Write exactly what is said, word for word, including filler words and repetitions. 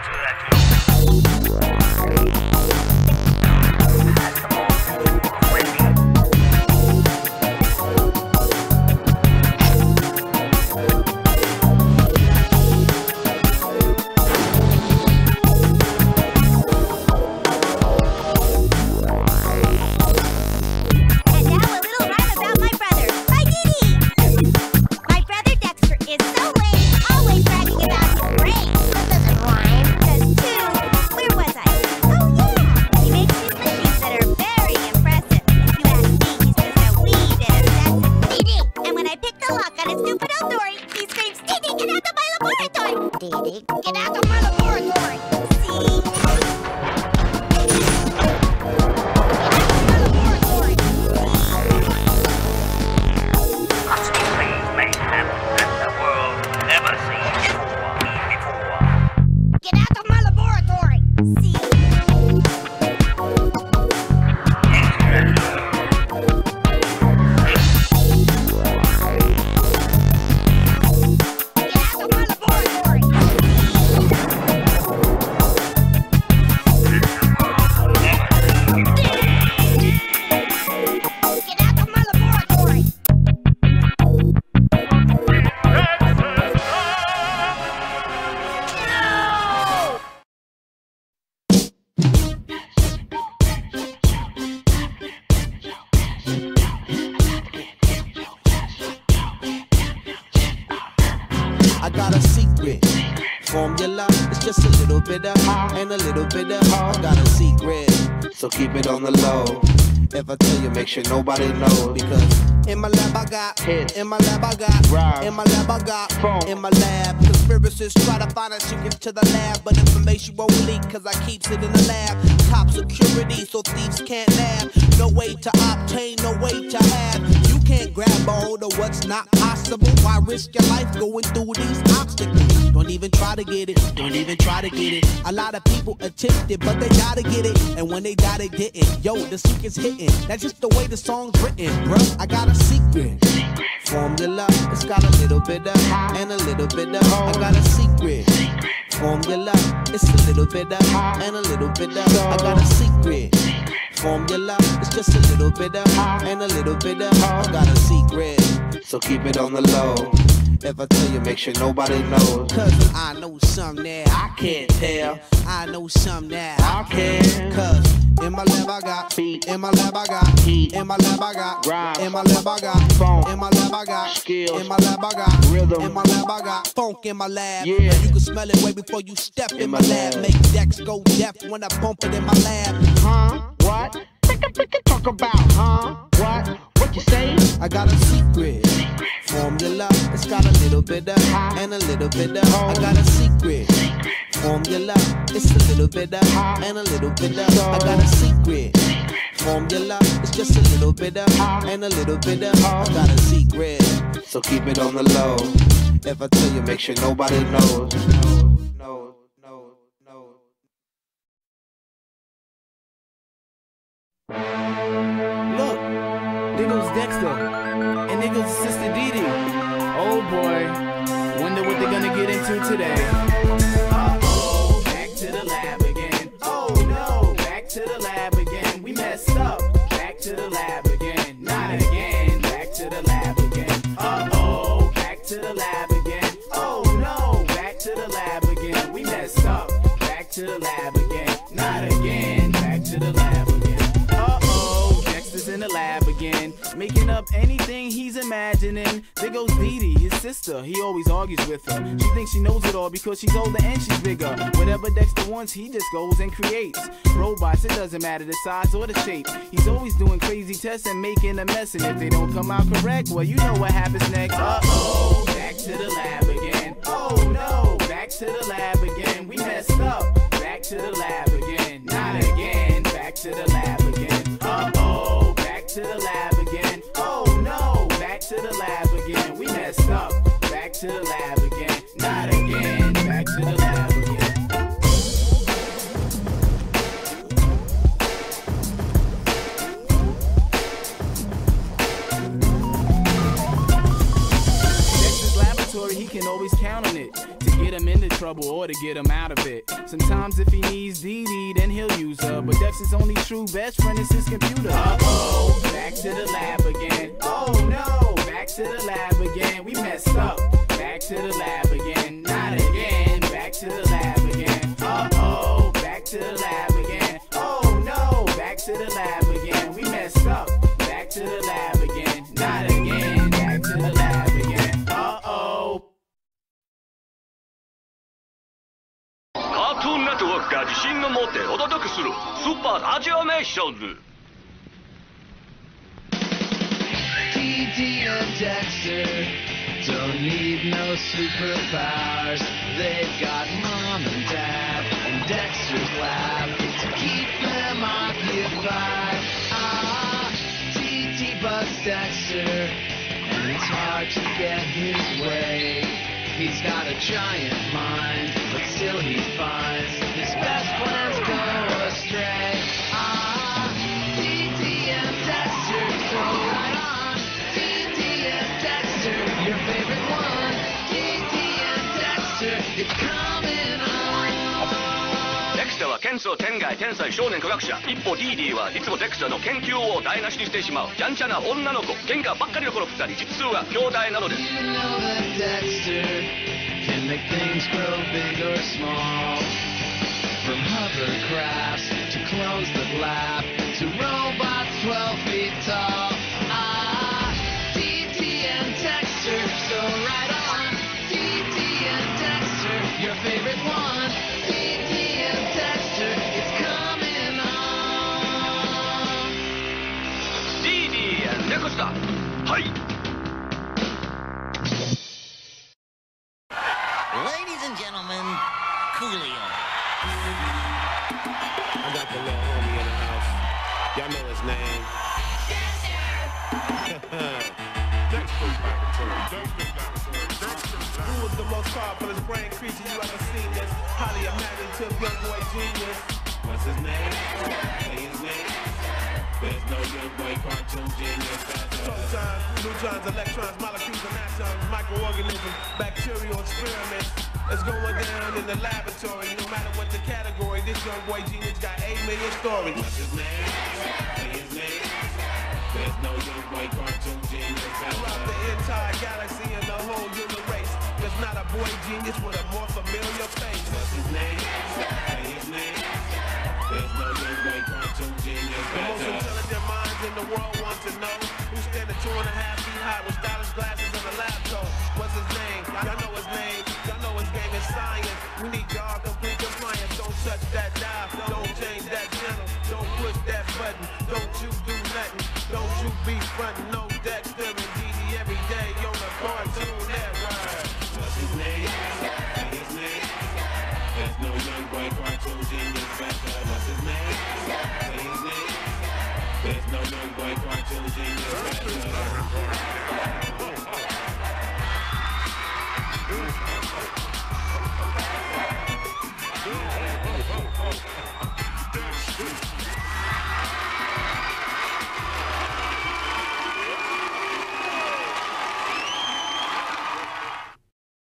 formula. It's just a little bit of and a little bit of I got a secret, so keep it on the low. If I tell you, make sure nobody knows. Because in my lab I got hit, in my lab I got rhyme, in my lab I got phone, in my lab conspiracists try to find a ticket to the lab, but information won't leak cause I keeps it in the lab. Top security so thieves can't nab. No way to obtain, no way to have. You can't grab all of what's not possible. Why risk your life going through these obstacles? Don't even try to get it, don't even try to get it. A lot of people attempt it, but they gotta get it. And when they die, they didn't. Yo, the secret's hitting. That's just the way the song's written, bruh. I got a secret formula. It's got a little bit of and a little bit of. I got a secret formula. It's a little bit of and a little bit of. I got a secret formula. It's just a little bit of and a little bit of. I got a secret, so keep it on the low. If I tell you, make sure nobody knows. Cause I know something that I can't tell. I know something that I can. Cause in my lab I got beat, in my lab I got heat, in my lab I got rhyme, in my lab I got phone, in my lab I got skills, in my lab I got rhythm, in my lab I got funk in my lab. Yeah, and you can smell it way before you step in, in my lab. lab. Make decks go deaf when I bump it in my lab. Huh? What? Talk about, huh? What? What you say? I got a secret formula. It's got a little bit of and a little bit of. I got a secret formula. It's a little bit of and a little bit of. I got a secret formula. It's just a little bit of and a little bit of. I got a secret, so keep it on the low. If I tell you, make sure nobody knows. No, no, no. Look, there goes Dexter, and there goes Sister Dee Dee. Oh boy, wonder what they're gonna get into today. Uh-oh, back to the lab again. Oh no, back to the lab again. We messed up. Back to the lab again. Not again. Back to the lab again. Uh-oh, back to the lab again. Oh no, back to the lab again. We messed up. Back to the lab again. Not again. Back to the lab again. In the lab again, making up anything he's imagining. There goes Dee Dee, his sister. He always argues with her. She thinks she knows it all because she's older and she's bigger. Whatever Dexter wants, he just goes and creates robots. It doesn't matter the size or the shape. He's always doing crazy tests and making a mess. And if they don't come out correct, well, you know what happens next. Uh-oh, back to the lab again. Oh no, back to the lab again. We messed up. Back to the lab again. Not again. Back to the lab again. Uh-oh. To the lab again. Oh no, back to the lab again. We messed up. Back to the lab again. Not again. Back to the lab again. Dexter's laboratory, he can always count on it to get him into trouble or more to get him out of it. Sometimes if he needs Dee Dee, then he'll use her. But Dexter's only true best friend is his computer. Uh-oh, back to the lab again. Oh no, back to the lab again. We messed up. Back to the lab again. Not again. Back to the lab again. Uh-oh, back to the lab again. Oh no, back to the lab again. We messed up. Back to the lab again. Not again. Back to the lab again. Uh-oh. カートゥーンネットワークが自信を持ってお届けするスーパーラジオネーションズ Dee Dee and Dexter don't need no superpowers. They've got mom and dad and Dexter's lab to keep them occupied. Ah, Dee Dee bugs Dexter, and it's hard to get his way. He's got a giant mind, but still he finds his best plans go astray. Ah, Dee Dee and Dexter, so right on. Dee Dee and Dexter, your favorite one. Dee Dee and Dexter, it's coming on. デクスターは剣創天外天才少年科学者。一方ディーディーはいつもデクスターの研究を台無しにしてしまうやんちゃな女の子。喧嘩ばっかりのこの二人、実は兄弟なのです。 You know that Dexter can make things grow big or small. From hovercrafts to clones that laugh to robots twelve feet tall. Ah, Dee Dee and Dexter, so right on. Dee Dee and Dexter, your favorite one. Dee Dee and Dexter, it's coming on. ディーディーデクスター、はい。 Ladies and gentlemen, Coolio. I got the little homie in the house. Y'all know his name. Dexter's Laboratory. Who was the most powerful brain creature you ever seen? This highly imaginative young boy genius. What's his name? Say his name. There's no young boy cartoon genius. Protons, neutrons, electrons, molecules, and atoms, microorganisms, bacterial experiments. It's going down in the laboratory. No matter what the category, this young boy genius got eight million stories. What's his name? Say his name. There's no young boy cartoon genius. Throughout the entire galaxy and the whole human race, there's not a boy genius with a more familiar face. What's his name? Say his name. There's no young boy cartoon genius. The most intelligent minds in the world want to know who's standing two and a half feet high with stylish glasses and a lab coat. What's his name? Y'all know his name. Y'all know his game is science. We need y'all complete compliance. Don't touch that dial. Don't change that channel. Don't push that button. Don't you do nothing. Don't you be frontin'. No Dexter and Dee Dee every day on the Cartoon Network. What's his name? Say his name. There's no young boy cartoon genius better. What's his name? Say his name. There's no young boy cartoon genius better.